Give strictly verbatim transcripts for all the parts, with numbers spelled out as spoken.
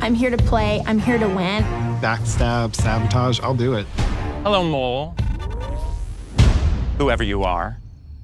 I'm here to play. I'm here to win. Backstab, sabotage, I'll do it. Hello, mole. Whoever you are.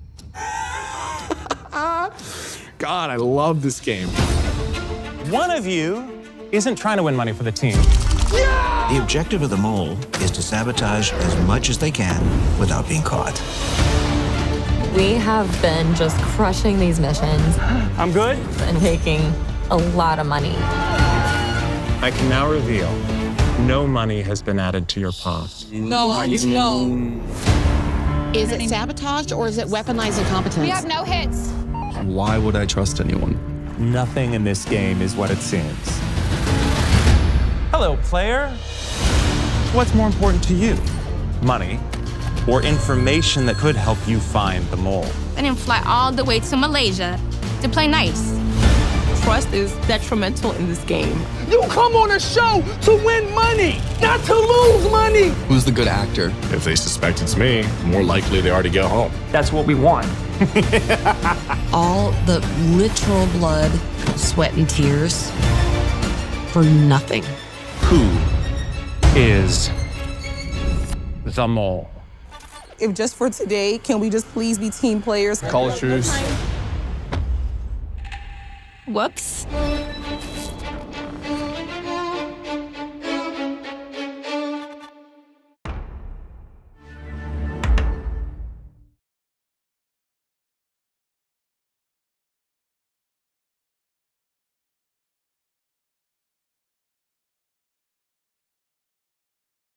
God, I love this game. One of you isn't trying to win money for the team. Yeah! The objective of the mole is to sabotage as much as they can without being caught. We have been just crushing these missions. I'm good. And making a lot of money. I can now reveal no money has been added to your pot. No, no. Is it sabotage or is it weaponized incompetence? We have no hits. Why would I trust anyone? Nothing in this game is what it seems. Hello, player. What's more important to you? Money or information that could help you find the mole? I didn't fly all the way to Malaysia to play nice. Trust is detrimental in this game. You come on a show to win money, not to lose money. Who's the good actor? If they suspect it's me, more likely they already go home. That's what we want. All the literal blood, sweat, and tears for nothing. Who is the mole? If just for today, can we just please be team players? Call it truce. Whoops.